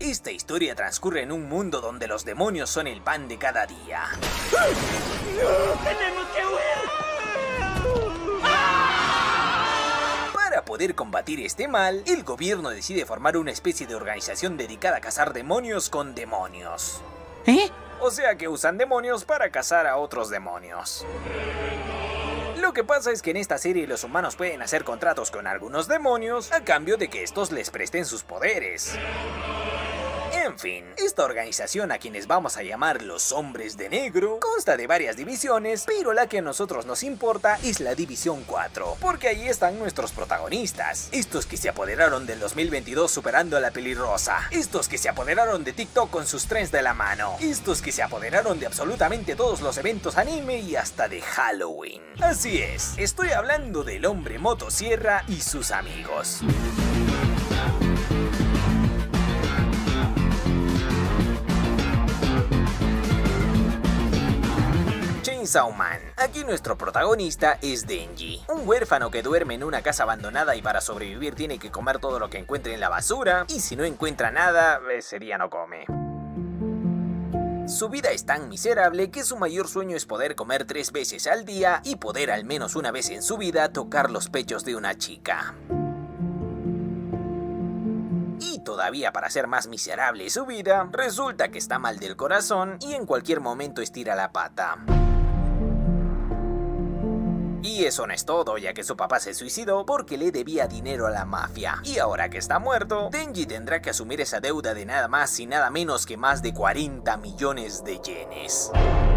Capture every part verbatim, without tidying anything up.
Esta historia transcurre en un mundo donde los demonios son el pan de cada día. ¡No! ¡Tenemos que huir! Para poder combatir este mal, el gobierno decide formar una especie de organización dedicada a cazar demonios con demonios. ¿Eh? O sea que usan demonios para cazar a otros demonios. Lo que pasa es que en esta serie los humanos pueden hacer contratos con algunos demonios a cambio de que estos les presten sus poderes. En fin, esta organización, a quienes vamos a llamar los Hombres de Negro, consta de varias divisiones, pero la que a nosotros nos importa es la División cuatro, porque ahí están nuestros protagonistas. Estos que se apoderaron del dos mil veintidós superando a la pelirrosa. Estos que se apoderaron de TikTok con sus trends de la mano. Estos que se apoderaron de absolutamente todos los eventos anime y hasta de Halloween. Así es, estoy hablando del Hombre Motosierra y sus amigos. Chainsaw Man. Aquí nuestro protagonista es Denji, un huérfano que duerme en una casa abandonada y para sobrevivir tiene que comer todo lo que encuentre en la basura, y si no encuentra nada, ese día no come. Su vida es tan miserable que su mayor sueño es poder comer tres veces al día y poder al menos una vez en su vida tocar los pechos de una chica. Y todavía para hacer más miserable su vida, resulta que está mal del corazón y en cualquier momento estira la pata. Y eso no es todo, ya que su papá se suicidó porque le debía dinero a la mafia. Y ahora que está muerto, Denji tendrá que asumir esa deuda de nada más y nada menos que más de cuarenta millones de yenes.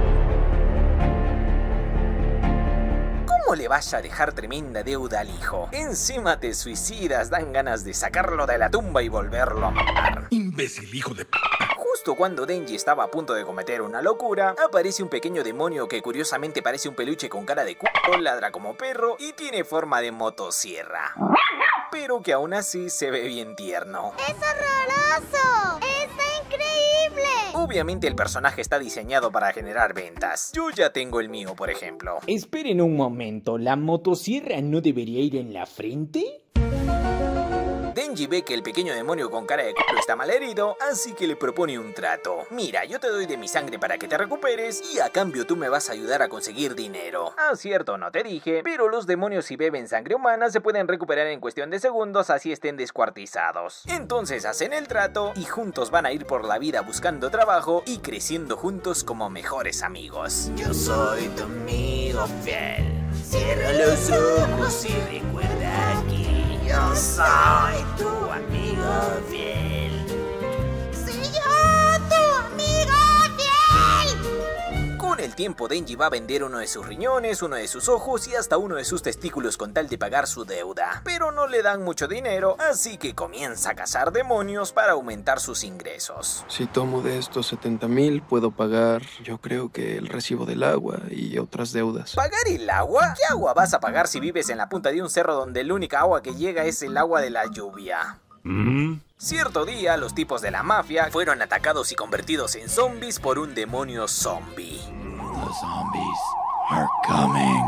¿Cómo le vas a dejar tremenda deuda al hijo? Encima te suicidas, dan ganas de sacarlo de la tumba y volverlo a matar. ¡Imbécil hijo de p***! Justo cuando Denji estaba a punto de cometer una locura, aparece un pequeño demonio que curiosamente parece un peluche con cara de culo, ladra como perro y tiene forma de motosierra. Pero que aún así se ve bien tierno. ¡Es horroroso! ¡Está increíble! Obviamente el personaje está diseñado para generar ventas. Yo ya tengo el mío, por ejemplo. Esperen un momento, ¿la motosierra no debería ir en la frente? Denji ve que el pequeño demonio con cara de culo está mal herido, así que le propone un trato. Mira, yo te doy de mi sangre para que te recuperes y a cambio tú me vas a ayudar a conseguir dinero. Ah, cierto, no te dije, pero los demonios si beben sangre humana se pueden recuperar en cuestión de segundos así estén descuartizados. Entonces hacen el trato y juntos van a ir por la vida buscando trabajo y creciendo juntos como mejores amigos. Yo soy tu amigo fiel, cierra los ojos y recuerda aquí. Yo soy tu amigo fiel. ¡Soy yo, tu amigo fiel! Con el tiempo Denji va a vender uno de sus riñones, uno de sus ojos y hasta uno de sus testículos con tal de pagar su deuda. Pero no le dan mucho dinero, así que comienza a cazar demonios para aumentar sus ingresos. Si tomo de estos setenta mil, puedo pagar, yo creo que el recibo del agua y otras deudas. ¿Pagar el agua? ¿Qué agua vas a pagar si vives en la punta de un cerro donde la única agua que llega es el agua de la lluvia? ¿Mm? Cierto día, los tipos de la mafia fueron atacados y convertidos en zombies por un demonio zombie. The zombies are coming.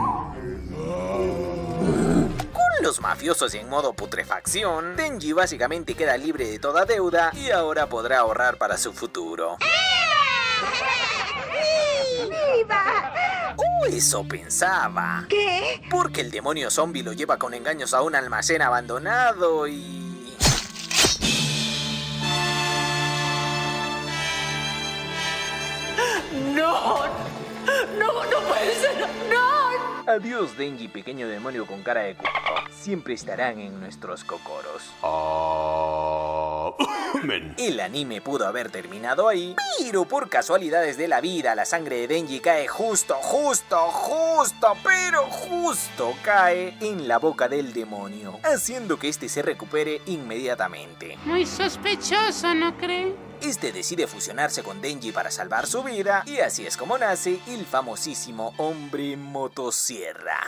Con los mafiosos en modo putrefacción, Denji básicamente queda libre de toda deuda y ahora podrá ahorrar para su futuro. ¡Viva! ¡Oh, eso pensaba! ¿Qué? Porque el demonio zombie lo lleva con engaños a un almacén abandonado y... ¡No! ¡No, no puede ser! ¡No! Adiós, Denji, pequeño demonio con cara de culo. Siempre estarán en nuestros cocoros. Men. El anime pudo haber terminado ahí, pero por casualidades de la vida, la sangre de Denji cae justo, justo, justo, pero justo cae en la boca del demonio, haciendo que este se recupere inmediatamente. Muy sospechoso, ¿no cree? Este decide fusionarse con Denji para salvar su vida, y así es como nace el famosísimo Hombre Motosierra.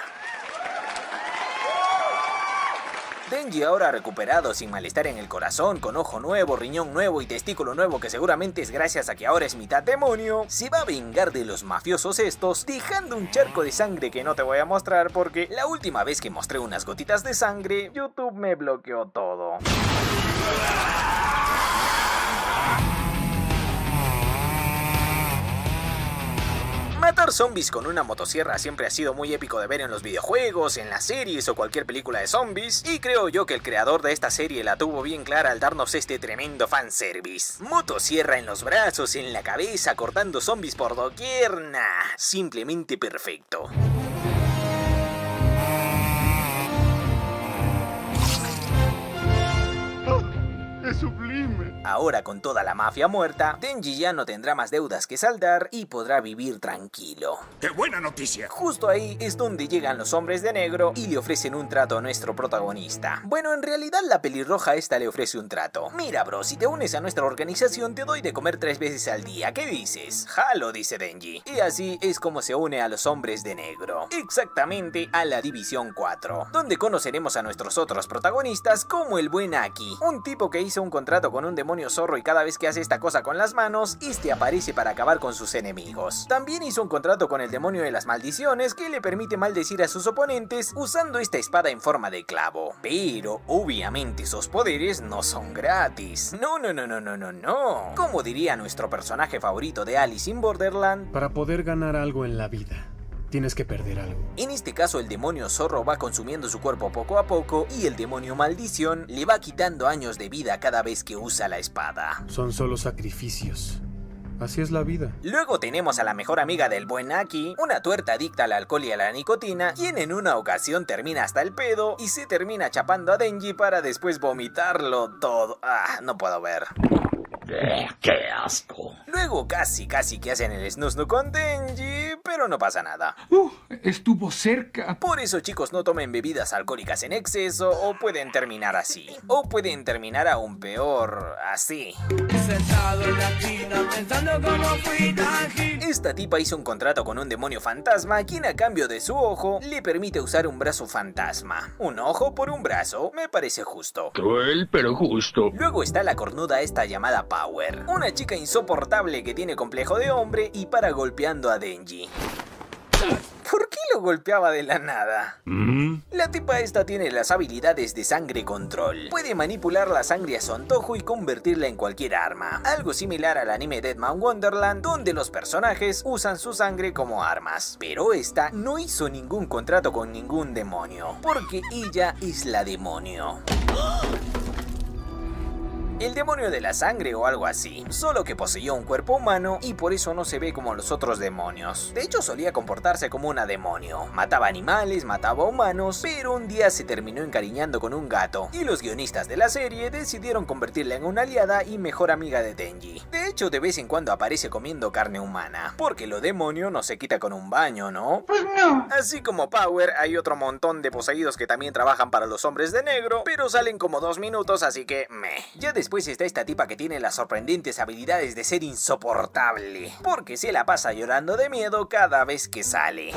Denji, ahora recuperado, sin malestar en el corazón, con ojo nuevo, riñón nuevo y testículo nuevo, que seguramente es gracias a que ahora es mitad demonio, se va a vengar de los mafiosos estos, dejando un charco de sangre que no te voy a mostrar porque la última vez que mostré unas gotitas de sangre, YouTube me bloqueó todo. Matar zombies con una motosierra siempre ha sido muy épico de ver en los videojuegos, en las series o cualquier película de zombies, y creo yo que el creador de esta serie la tuvo bien clara al darnos este tremendo fanservice. Motosierra en los brazos, en la cabeza, cortando zombies por doquier, nah, simplemente perfecto. ¡Es sublime! Ahora, con toda la mafia muerta, Denji ya no tendrá más deudas que saldar y podrá vivir tranquilo. ¡Qué buena noticia! Justo ahí es donde llegan los hombres de negro y le ofrecen un trato a nuestro protagonista. Bueno, en realidad la pelirroja esta le ofrece un trato. Mira, bro, si te unes a nuestra organización te doy de comer tres veces al día. ¿Qué dices? Jalo, dice Denji. Y así es como se une a los hombres de negro. Exactamente a la División cuatro, donde conoceremos a nuestros otros protagonistas como el buen Aki, un tipo que hizo un contrato con un demonio zorro y cada vez que hace esta cosa con las manos, este aparece para acabar con sus enemigos. También hizo un contrato con el demonio de las maldiciones que le permite maldecir a sus oponentes usando esta espada en forma de clavo. Pero obviamente sus poderes no son gratis. No, no, no, no, no, no, no. Como diría nuestro personaje favorito de Alice in Borderland, para poder ganar algo en la vida, tienes que perder algo. En este caso el demonio zorro va consumiendo su cuerpo poco a poco y el demonio maldición le va quitando años de vida cada vez que usa la espada. Son solo sacrificios. Así es la vida. Luego tenemos a la mejor amiga del buen Aki, una tuerta adicta al alcohol y a la nicotina, quien en una ocasión termina hasta el pedo y se termina chapando a Denji para después vomitarlo todo. Ah, no puedo ver. ¡Qué asco! Luego casi casi que hacen el snusnu con Denji, pero no pasa nada. Uh, estuvo cerca. Por eso, chicos, no tomen bebidas alcohólicas en exceso o pueden terminar así. O pueden terminar aún peor, así. Sentado en la esquina pensando cómo fui tan gil. Esta tipa hizo un contrato con un demonio fantasma, quien a cambio de su ojo le permite usar un brazo fantasma. Un ojo por un brazo, me parece justo. Cruel, pero justo. Luego está la cornuda esta llamada Power, una chica insoportable que tiene complejo de hombre y para golpeando a Denji. ¿Por qué lo golpeaba de la nada? ¿Mm? La tipa esta tiene las habilidades de sangre control. Puede manipular la sangre a su antojo y convertirla en cualquier arma. Algo similar al anime Deadman Wonderland, donde los personajes usan su sangre como armas. Pero esta no hizo ningún contrato con ningún demonio, porque ella es la demonio. El demonio de la sangre o algo así, solo que poseyó un cuerpo humano y por eso no se ve como los otros demonios. De hecho solía comportarse como una demonio, mataba animales, mataba humanos, pero un día se terminó encariñando con un gato y los guionistas de la serie decidieron convertirla en una aliada y mejor amiga de Denji. De hecho de vez en cuando aparece comiendo carne humana, porque lo demonio no se quita con un baño, ¿no? Pues no. Así como Power, hay otro montón de poseídos que también trabajan para los hombres de negro, pero salen como dos minutos, así que meh. Ya después Después está esta tipa que tiene las sorprendentes habilidades de ser insoportable, porque se la pasa llorando de miedo cada vez que sale.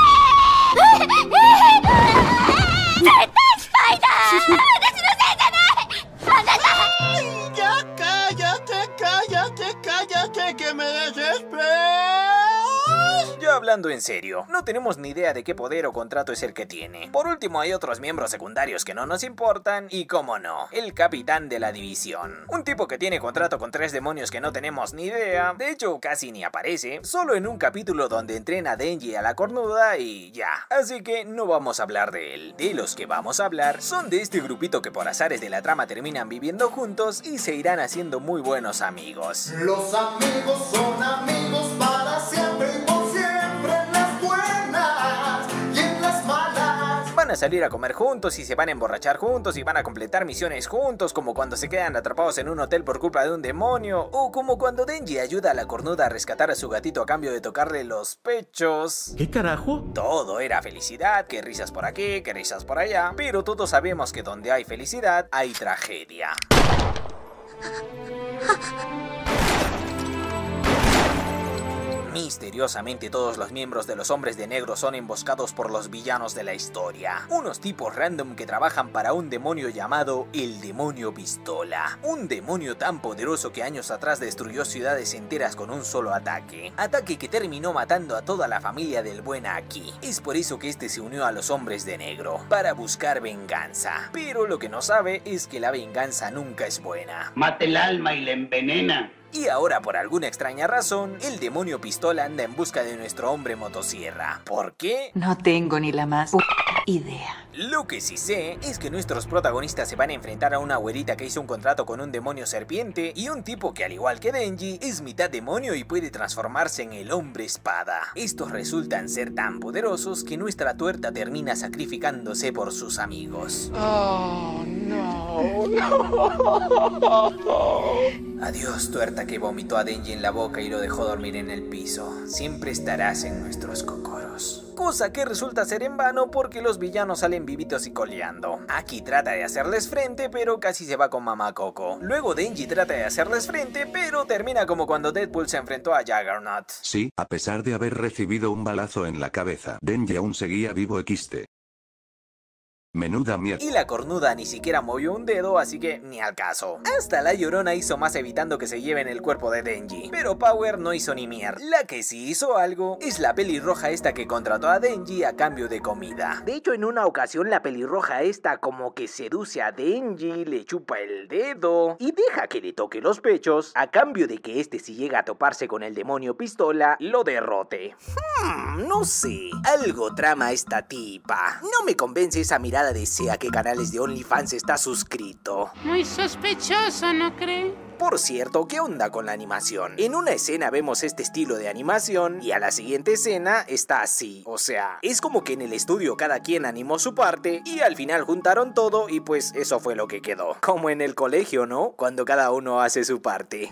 Ya cállate, cállate, cállate, que me desesperas. Ya hablando en serio, no tenemos ni idea de qué poder o contrato es el que tiene. Por último hay otros miembros secundarios que no nos importan y cómo no, el capitán de la división. Un tipo que tiene contrato con tres demonios que no tenemos ni idea, de hecho casi ni aparece, solo en un capítulo donde entrena a Denji a la cornuda y ya. Así que no vamos a hablar de él. De los que vamos a hablar son de este grupito que por azares de la trama terminan viviendo juntos y se irán haciendo muy buenos amigos. Los amigos son amigos para siempre y por siempre. Van a salir a comer juntos y se van a emborrachar juntos y van a completar misiones juntos, como cuando se quedan atrapados en un hotel por culpa de un demonio, o como cuando Denji ayuda a la cornuda a rescatar a su gatito a cambio de tocarle los pechos. ¿Qué carajo? Todo era felicidad, que risas por aquí, que risas por allá, pero todos sabemos que donde hay felicidad hay tragedia. Misteriosamente todos los miembros de los hombres de negro son emboscados por los villanos de la historia. Unos tipos random que trabajan para un demonio llamado el demonio pistola. Un demonio tan poderoso que años atrás destruyó ciudades enteras con un solo ataque. Ataque que terminó matando a toda la familia del buen Aki. Es por eso que este se unió a los hombres de negro, para buscar venganza. Pero lo que no sabe es que la venganza nunca es buena. Mata el alma y la envenena. Y ahora, por alguna extraña razón, el demonio pistola anda en busca de nuestro hombre motosierra. ¿Por qué? No tengo ni la más idea. Lo que sí sé es que nuestros protagonistas se van a enfrentar a una güerita que hizo un contrato con un demonio serpiente y un tipo que, al igual que Denji, es mitad demonio y puede transformarse en el hombre espada. Estos resultan ser tan poderosos que nuestra tuerta termina sacrificándose por sus amigos. Oh, no, no. Adiós, tuerta que vomitó a Denji en la boca y lo dejó dormir en el piso. Siempre estarás en nuestros cocoros. Cosa que resulta ser en vano porque los villanos salen vivitos y coleando. Aki trata de hacerles frente, pero casi se va con Mamá Coco. Luego Denji trata de hacerles frente, pero termina como cuando Deadpool se enfrentó a Juggernaut. Sí, a pesar de haber recibido un balazo en la cabeza, Denji aún seguía vivo equis te. Menuda mierda. Y la cornuda ni siquiera movió un dedo, así que ni al caso. Hasta la Llorona hizo más evitando que se lleven el cuerpo de Denji. Pero Power no hizo ni mierda. La que sí hizo algo es la pelirroja esta que contrató a Denji a cambio de comida. De hecho, en una ocasión la pelirroja esta como que seduce a Denji, le chupa el dedo y deja que le toque los pechos a cambio de que este, si llega a toparse con el demonio pistola, lo derrote. Hmm, no sé. Algo trama esta tipa. No me convence esa mirada de sé a qué canales de OnlyFans está suscrito. Muy sospechoso, ¿no cree? Por cierto, ¿qué onda con la animación? En una escena vemos este estilo de animación y a la siguiente escena está así. O sea, es como que en el estudio cada quien animó su parte y al final juntaron todo y pues eso fue lo que quedó. Como en el colegio, ¿no? Cuando cada uno hace su parte.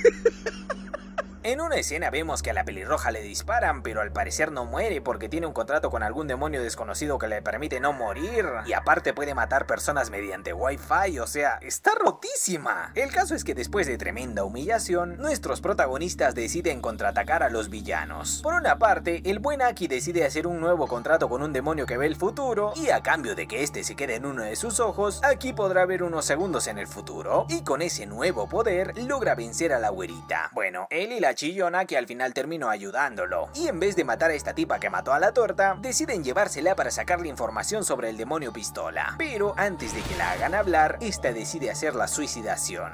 En una escena vemos que a la pelirroja le disparan, pero al parecer no muere porque tiene un contrato con algún demonio desconocido que le permite no morir. Y aparte puede matar personas mediante wifi, o sea, está rotísima. El caso es que después de tremenda humillación, nuestros protagonistas deciden contraatacar a los villanos. Por una parte, el buen Aki decide hacer un nuevo contrato con un demonio que ve el futuro, y a cambio de que este se quede en uno de sus ojos, Aki podrá ver unos segundos en el futuro, y con ese nuevo poder logra vencer a la güerita. Bueno, él y la chillona que al final terminó ayudándolo. Y en vez de matar a esta tipa que mató a la torta, deciden llevársela para sacarle información sobre el demonio pistola. Pero antes de que la hagan hablar, esta decide hacer la suicidación.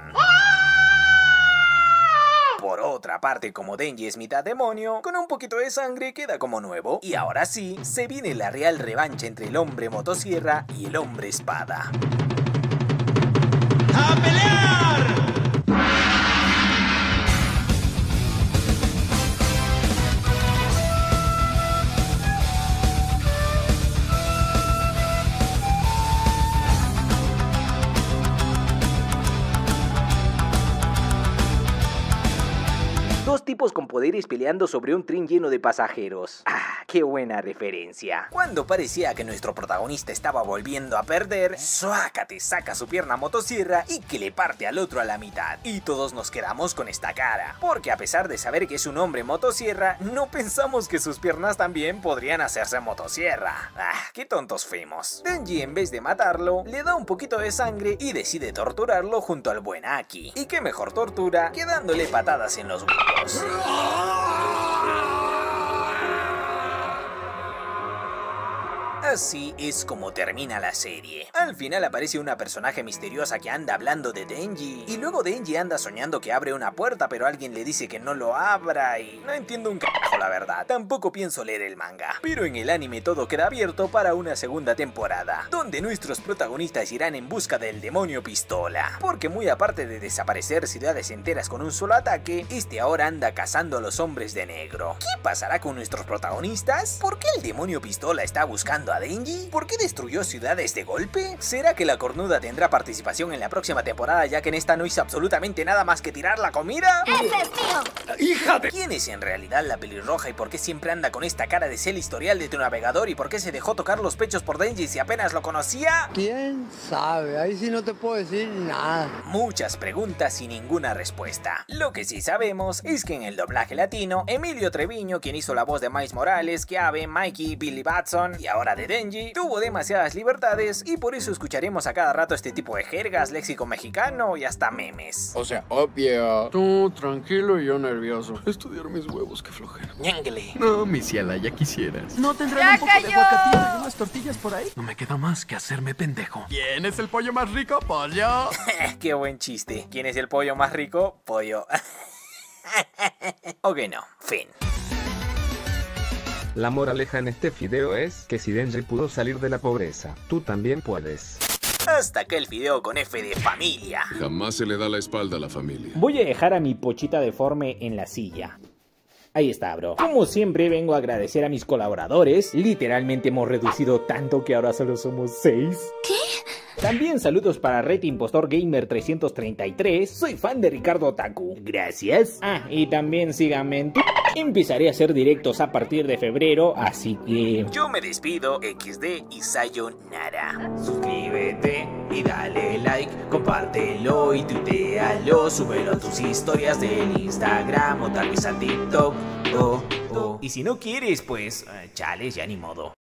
Por otra parte, como Denji es mitad demonio, con un poquito de sangre queda como nuevo. Y ahora sí, se viene la real revancha entre el hombre motosierra y el hombre espada. ¡A pelear! Dos tipos con poderes peleando sobre un tren lleno de pasajeros. Ah, qué buena referencia. Cuando parecía que nuestro protagonista estaba volviendo a perder, ¡suácate! Saca su pierna motosierra y que le parte al otro a la mitad. Y todos nos quedamos con esta cara, porque a pesar de saber que es un hombre motosierra, no pensamos que sus piernas también podrían hacerse motosierra. Ah, qué tontos fuimos. Denji, en vez de matarlo, le da un poquito de sangre y decide torturarlo junto al buen Aki. Y qué mejor tortura que dándole patadas en los huevos. Así es como termina la serie. Al final aparece una personaje misteriosa que anda hablando de Denji, y luego Denji anda soñando que abre una puerta pero alguien le dice que no lo abra y no entiendo un carajo la verdad. Tampoco pienso leer el manga, pero en el anime todo queda abierto para una segunda temporada, donde nuestros protagonistas irán en busca del demonio pistola, porque muy aparte de desaparecer ciudades enteras con un solo ataque, este ahora anda cazando a los hombres de negro. ¿Qué pasará con nuestros protagonistas? ¿Por qué el demonio pistola está buscando a Denji? ¿Por qué destruyó ciudades de golpe? ¿Será que la cornuda tendrá participación en la próxima temporada, ya que en esta no hizo absolutamente nada más que tirar la comida? ¡Ese es mío! ¡Hija de! ¿Quién es en realidad la pelirroja y por qué siempre anda con esta cara de cel historial de tu navegador y por qué se dejó tocar los pechos por Denji si apenas lo conocía? ¿Quién sabe? Ahí sí no te puedo decir nada. Muchas preguntas y ninguna respuesta. Lo que sí sabemos es que en el doblaje latino, Emilio Treviño, quien hizo la voz de Miles Morales, Kiabe, Mikey, Billy Batson y ahora de Denji, tuvo demasiadas libertades y por eso escucharemos a cada rato este tipo de jergas, léxico mexicano y hasta memes. O sea, obvio. Tú tranquilo y yo nervioso. Estudiar mis huevos, qué flojera. Ñéngle. No, mi ciela, ya quisieras. ¿No tendrán un poco cayó! de aguacatito y unas tortillas por ahí? No me queda más que hacerme pendejo. ¿Quién es el pollo más rico? ¡Pollo! Qué buen chiste. ¿Quién es el pollo más rico? Pollo. Ok, no, fin. La moraleja en este video es que si Denji pudo salir de la pobreza, tú también puedes. Hasta acá el video con F de familia. Jamás se le da la espalda a la familia. Voy a dejar a mi pochita deforme en la silla. Ahí está, bro. Como siempre, vengo a agradecer a mis colaboradores. Literalmente hemos reducido tanto que ahora solo somos seis. ¿Qué? También saludos para Red Impostor Gamer trescientos treinta y tres. Soy fan de Ricardo Otaku. Gracias. Ah, y también síganme en Twitch. Empezaré a hacer directos a partir de febrero, así que... Yo me despido, equis de y sayonara. Suscríbete y dale like, compártelo y tuitealo. Súbelo a tus historias del Instagram o tal vez al TikTok. Oh, oh. Y si no quieres, pues, uh, chales, ya ni modo.